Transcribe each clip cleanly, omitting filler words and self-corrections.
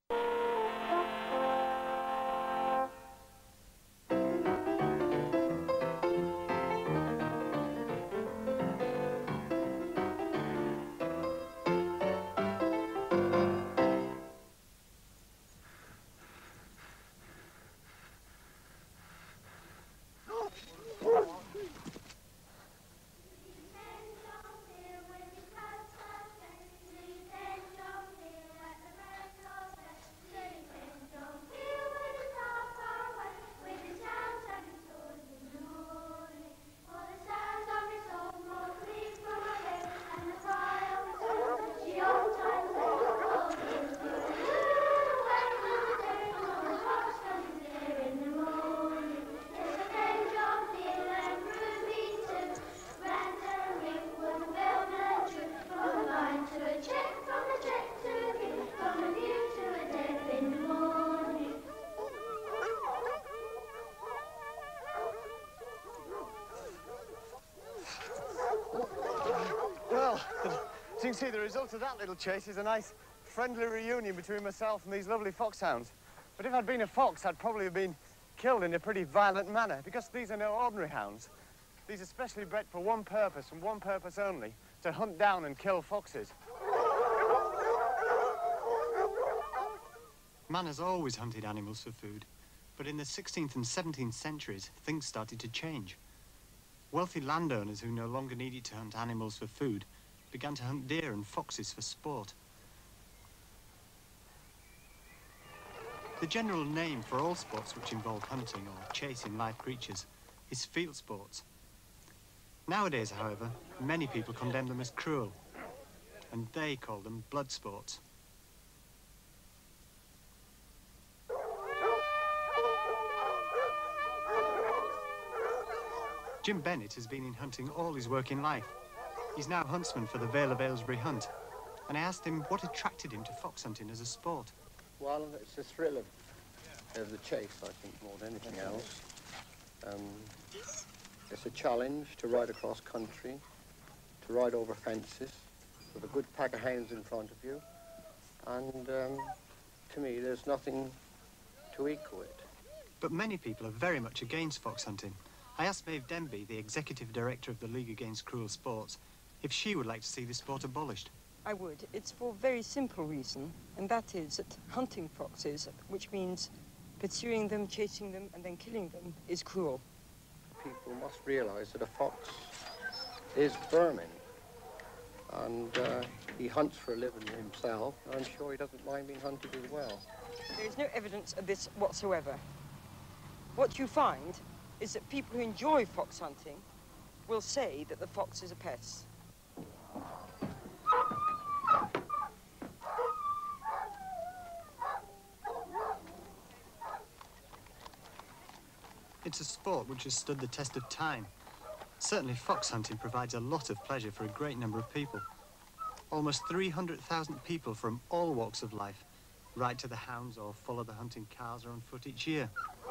Well, as you can see, the result of that little chase is a nice friendly reunion between myself and these lovely foxhounds. But if I'd been a fox, I'd probably have been killed in a pretty violent manner, because these are no ordinary hounds. These are specially bred for one purpose, and one purpose only, to hunt down and kill foxes. Man has always hunted animals for food, but in the 16th and 17th centuries, things started to change. Wealthy landowners who no longer needed to hunt animals for food began to hunt deer and foxes for sport. The general name for all sports which involve hunting or chasing live creatures is field sports. Nowadays, however, many people condemn them as cruel, and they call them blood sports. Jim Bennett has been in hunting all his working life. He's now huntsman for the Vale of Aylesbury Hunt, and I asked him what attracted him to fox hunting as a sport. Well, it's the thrill of the chase, I think, more than anything else. It's a challenge to ride across country, to ride over fences, with a good pack of hounds in front of you. And to me, there's nothing to equal it. But many people are very much against fox hunting. I asked Maeve Denby, the executive director of the League Against Cruel Sports, if she would like to see the sport abolished. I would. It's for a very simple reason, and that is that hunting foxes, which means pursuing them, chasing them, and then killing them, is cruel. People must realise that a fox is vermin, and he hunts for a living himself. I'm sure he doesn't mind being hunted as well. There is no evidence of this whatsoever. What you find is that people who enjoy fox hunting will say that the fox is a pest. It's a sport which has stood the test of time. Certainly fox hunting provides a lot of pleasure for a great number of people. Almost 300,000 people from all walks of life ride to the hounds or follow the hunting cars or on foot each year.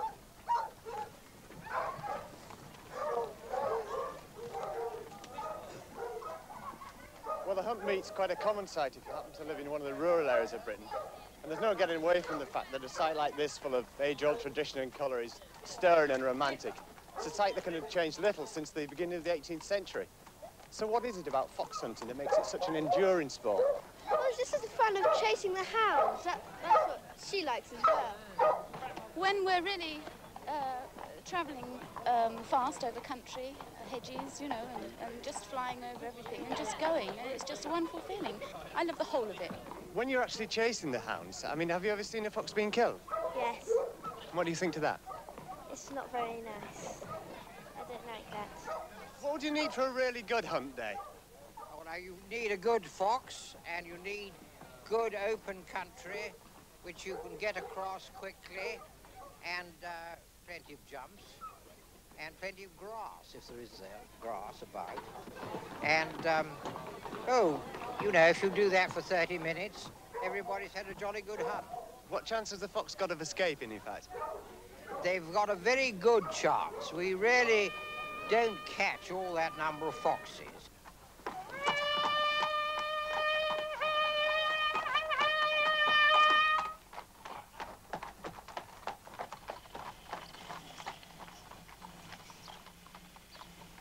Well, the hunt meet's quite a common sight if you happen to live in one of the rural areas of Britain. And there's no getting away from the fact that a site like this, full of age-old tradition and colour, is stirring and romantic. It's a site that can have changed little since the beginning of the 18th century. So what is it about fox hunting that makes it such an enduring sport? Well, it's just the fun of chasing the hounds. That's what she likes as well. When we're really travelling fast over country, hedges, you know, and just flying over everything and just going, it's just a wonderful feeling. I love the whole of it. When you're actually chasing the hounds, I mean, have you ever seen a fox being killed? Yes. What do you think to that? It's not very nice. I don't like that. What would you need for a really good hunt day? Oh, now you need a good fox, and you need good open country, which you can get across quickly, and plenty of jumps, and plenty of grass, if there is grass about. And, oh, you know, if you do that for 30 minutes, everybody's had a jolly good hunt. What chance has the fox got of escaping, in fact? They've got a very good chance. We really don't catch all that number of foxes.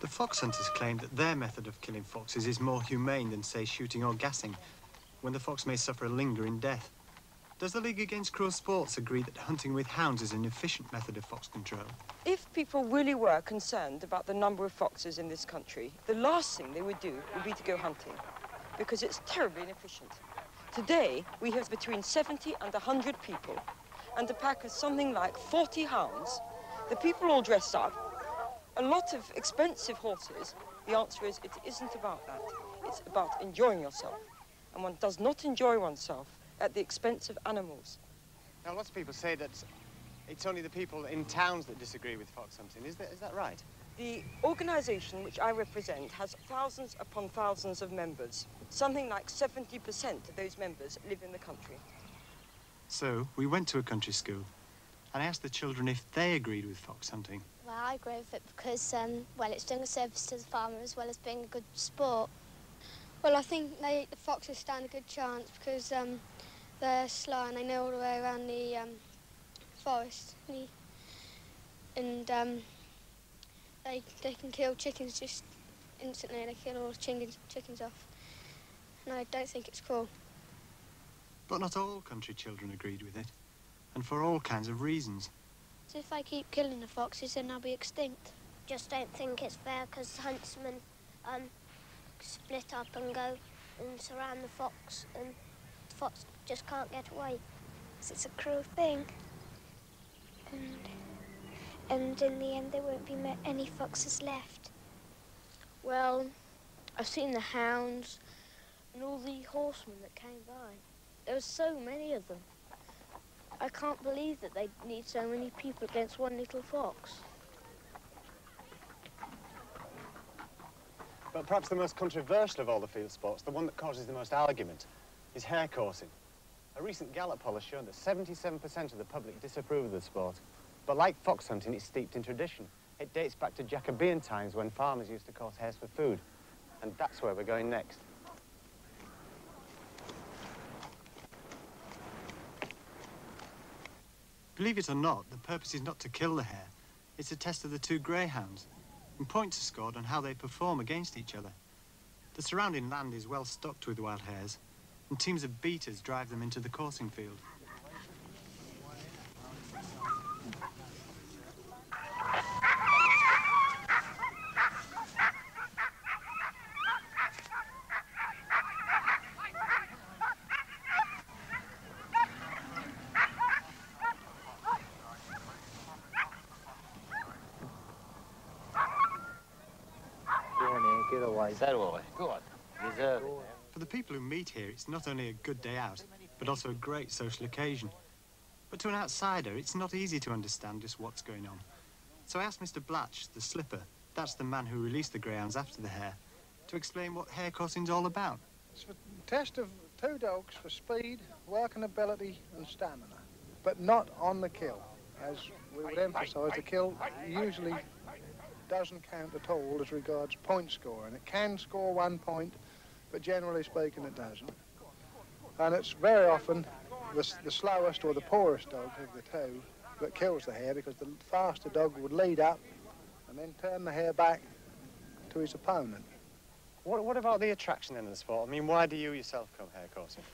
The fox hunters claim that their method of killing foxes is more humane than, say, shooting or gassing, when the fox may suffer a lingering death. Does the League Against Cruel Sports agree that hunting with hounds is an efficient method of fox control? If people really were concerned about the number of foxes in this country, the last thing they would do would be to go hunting, because it's terribly inefficient. Today, we have between 70 and 100 people, and a pack of something like 40 hounds. The people all dressed up, a lot of expensive horses. The answer is, it isn't about that. It's about enjoying yourself. And one does not enjoy oneself at the expense of animals. Now, lots of people say that it's only the people in towns that disagree with fox hunting. Is that right? The organisation which I represent has thousands upon thousands of members. Something like 70% of those members live in the country. So, we went to a country school and I asked the children if they agreed with fox hunting. Well, I agree with it because, well, it's doing a service to the farmer as well as being a good sport. Well, I think the foxes stand a good chance because they're slow and they know all the way around the forest. And they can kill chickens just instantly. They kill all the chickens off. And I don't think it's cool. But not all country children agreed with it, and for all kinds of reasons. So if I keep killing the foxes, then I'll be extinct. Just don't think it's fair because huntsmen split up and go and surround the fox, and the fox just can't get away. It's a cruel thing. And in the end, there won't be any foxes left. Well, I've seen the hounds and all the horsemen that came by. There were so many of them. I can't believe that they need so many people against one little fox. But perhaps the most controversial of all the field sports, the one that causes the most argument, is hare coursing. A recent Gallup poll has shown that 77% of the public disapprove of the sport. But like fox hunting, it's steeped in tradition. It dates back to Jacobean times when farmers used to course hares for food. And that's where we're going next. Believe it or not, the purpose is not to kill the hare. It's a test of the two greyhounds, and points are scored on how they perform against each other. The surrounding land is well stocked with wild hares, and teams of beaters drive them into the coursing field. For the people who meet here, it's not only a good day out, but also a great social occasion. But to an outsider, it's not easy to understand just what's going on. So I asked Mr. Blatch, the slipper, that's the man who released the greyhounds after the hare, to explain what hare coursing's all about. It's a test of two dogs for speed, working ability and stamina, but not on the kill. As we would emphasise, the kill usually doesn't count at all as regards point scoring. It can score 1 point, but generally speaking it doesn't. And it's very often the slowest or the poorest dog of the two that kills the hare, because the faster dog would lead up and then turn the hare back to his opponent. What about the attraction then of the sport? I mean, why do you yourself come hare coursing?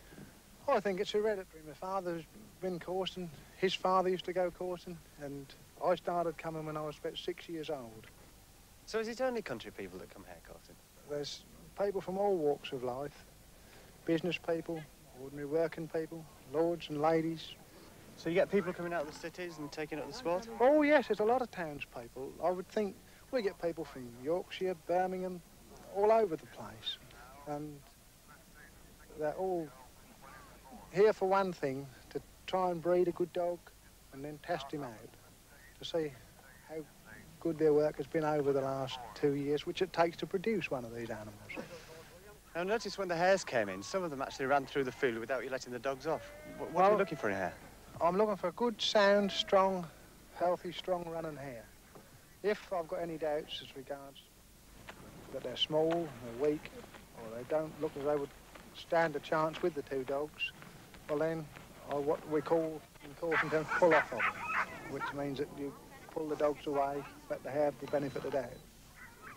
I think it's hereditary. My father's been coursing, his father used to go coursing, and I started coming when I was about 6 years old. So is it only country people that come hare coursing? There's people from all walks of life, business people, ordinary working people, lords and ladies. So you get people coming out of the cities and taking up the sport? Oh yes, there's a lot of townspeople. I would think we get people from Yorkshire, Birmingham, all over the place. And they're all here for one thing, to try and breed a good dog and then test him out to see how good their work has been over the last 2 years, which it takes to produce one of these animals. I noticed when the hares came in, some of them actually ran through the field without you letting the dogs off. What are you looking for in a hare? I'm looking for a good, sound, strong, healthy, strong running hare. If I've got any doubts as regards that they're small, they're weak, or they don't look as they would stand a chance with the two dogs, well then, what we call in coursing terms, pull off of them, which means that you pull the dogs away, let the hare have the benefit of the doubt.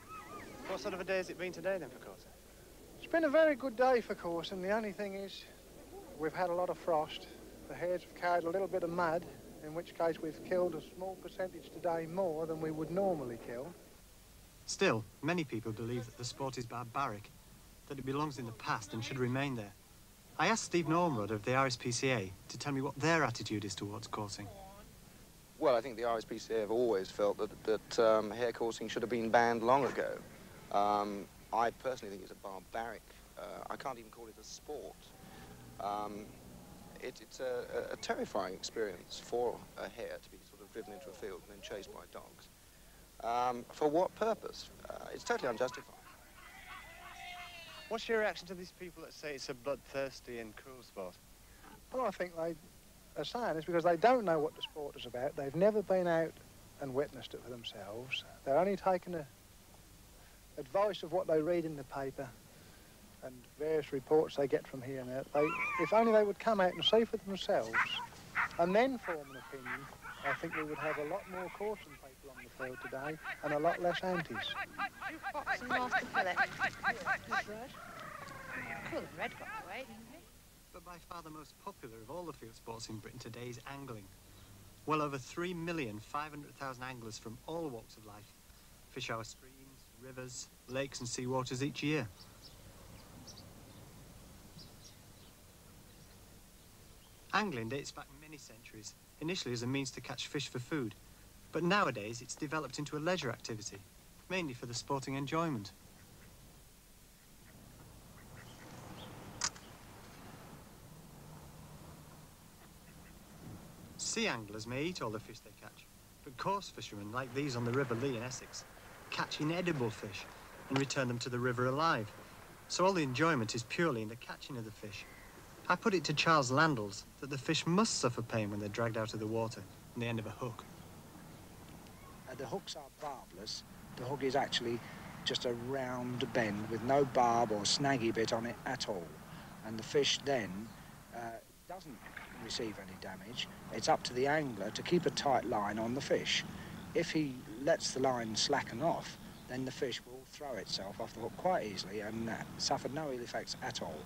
What sort of a day has it been today then for coursing? It's been a very good day for coursing. The only thing is we've had a lot of frost. The hares have carried a little bit of mud, in which case we've killed a small percentage today more than we would normally kill. Still, many people believe that the sport is barbaric, that it belongs in the past and should remain there. I asked Steve Normrod of the RSPCA to tell me what their attitude is towards coursing. Well, I think the RSPCA have always felt that hare coursing should have been banned long ago. I personally think it's a barbaric, I can't even call it a sport. It's a terrifying experience for a hare to be sort of driven into a field and then chased by dogs. For what purpose? It's totally unjustified. What's your reaction to these people that say it's a bloodthirsty and cruel sport? Well, I think they are saying this because they don't know what the sport is about. They've never been out and witnessed it for themselves. They're only taking advice of what they read in the paper and various reports they get from here and there. If only they would come out and see for themselves and then form an opinion, I think we would have a lot more coursing people on the field today and a lot less antis. Some master fillet. Cool, the red got away, didn't he? But by far the most popular of all the field sports in Britain today is angling. Well over 3,500,000 anglers from all walks of life fish our streams, rivers, lakes and seawaters each year. Angling dates back many centuries, initially as a means to catch fish for food, but nowadays it's developed into a leisure activity, mainly for the sporting enjoyment. Sea anglers may eat all the fish they catch, but coarse fishermen, like these on the River Lee in Essex, catch inedible fish and return them to the river alive. So all the enjoyment is purely in the catching of the fish. I put it to Charles Landals that the fish must suffer pain when they're dragged out of the water on the end of a hook. The hooks are barbless. The hook is actually just a round bend with no barb or snaggy bit on it at all. And the fish then doesn't receive any damage. It's up to the angler to keep a tight line on the fish. If he lets the line slacken off, then the fish will throw itself off the hook quite easily and suffer no ill effects at all.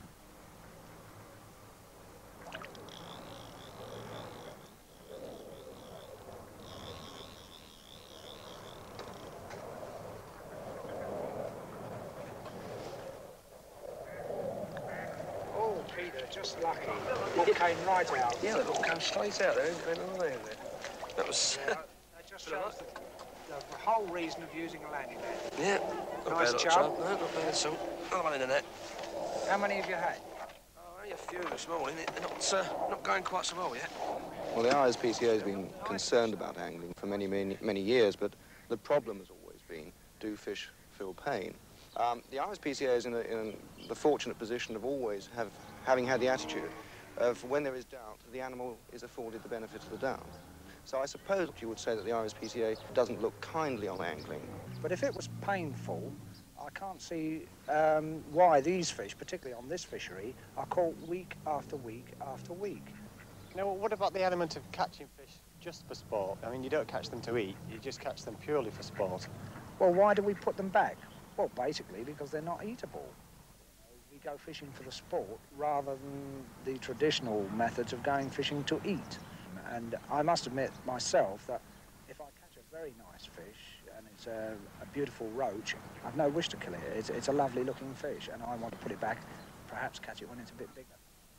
Just lucky. Hook came right out. Yeah, the hook came straight out there. That was... that just shows the whole reason of using a landing net. Yeah. Nice job. No, not bad at all. Another one in the net. How many have you had? Oh, only a few this morning. They're not going quite so well yet. Well, the RSPCA has been concerned about angling for many years, but the problem has always been, do fish feel pain? The RSPCA is in the fortunate position of always having had the attitude of when there is doubt, the animal is afforded the benefit of the doubt. So I suppose you would say that the RSPCA doesn't look kindly on angling. But if it was painful, I can't see why these fish, particularly on this fishery, are caught week after week after week. Now, what about the element of catching fish just for sport? I mean, you don't catch them to eat, you just catch them purely for sport. Well, why do we put them back? Well, basically because they're not eatable. We go fishing for the sport rather than the traditional methods of going fishing to eat. And I must admit myself that if I catch a very nice fish and it's a beautiful roach, I've no wish to kill it. It's a lovely looking fish and I want to put it back, perhaps catch it when it's a bit bigger.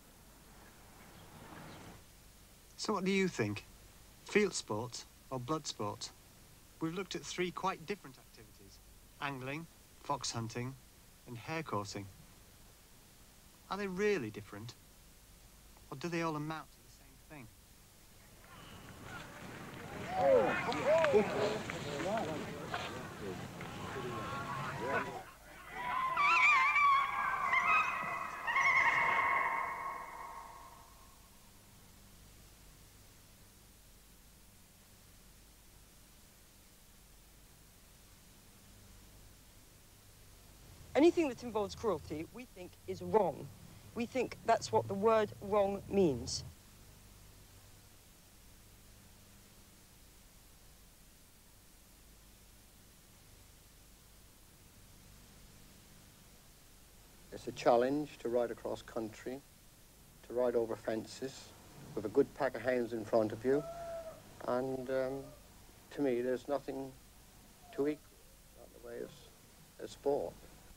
So what do you think? Field sports or blood sports? We've looked at three quite different activities: angling, fox hunting and hare coursing. Are they really different? Or do they all amount to the same thing? Anything that involves cruelty, we think is wrong. We think that's what the word wrong means. It's a challenge to ride across country, to ride over fences with a good pack of hounds in front of you. And to me, there's nothing to equal that the way of sport.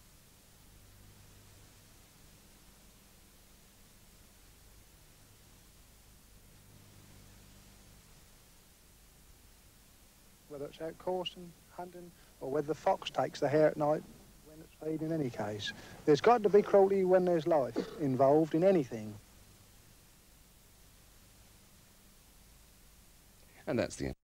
Whether it's out coursing, hunting, or whether the fox takes the hare at night when it's feeding, in any case. There's got to be cruelty when there's life involved in anything. And that's the end.